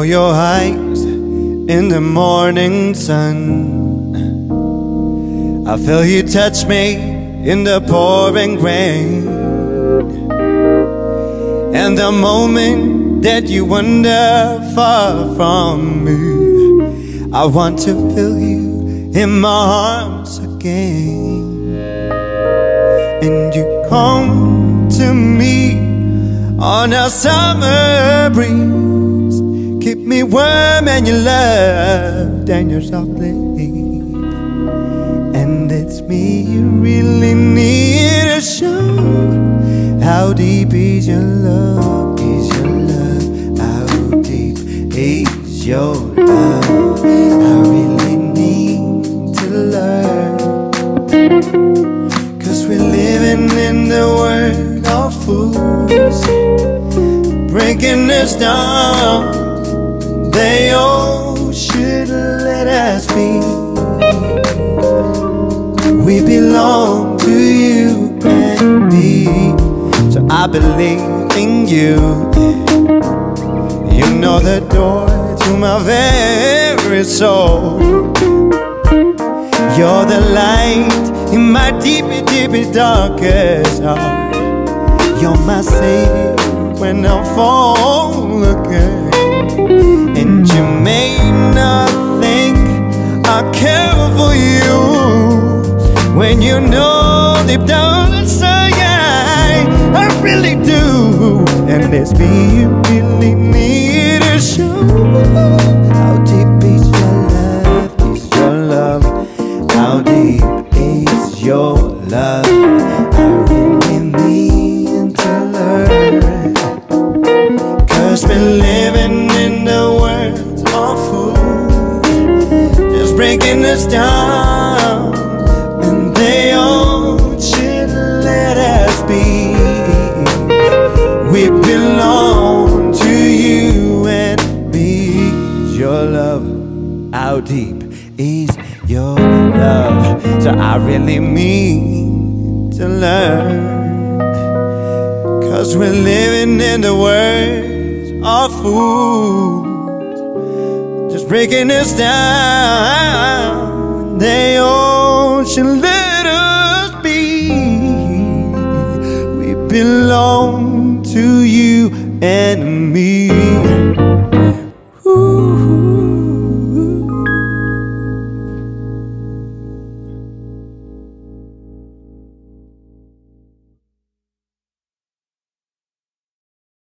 your eyes in the morning sun. I feel you touch me in the pouring rain. And the moment that you wander far from me, I want to feel you in my arms again. And you come to me on a summer breeze, keep me warm and your love and your softly. And it's me you really need to show. How deep is your love? Is your love? How deep is your love? I really need to learn, 'cause we're living in the world of fools, breaking us down. They all should let us be. We belong to you and me. So I believe in you. You know the door to my very soul. You're the light in my deepy, deepy, darkest heart. You're my savior when I fall again. And you may not think I care for you, when you know deep down inside I really do. And it's me you really need to show. How deep is your love? Is your love? How deep is your love? I really need to learn, 'cause we're living in the world of fools, just breaking us down. And they all should let us be. We belong to you and me. Your love, how deep is your love? So I really mean to learn, 'cause we're living in the words of fools, just breaking us down. They all should let us be. We belong to you and me.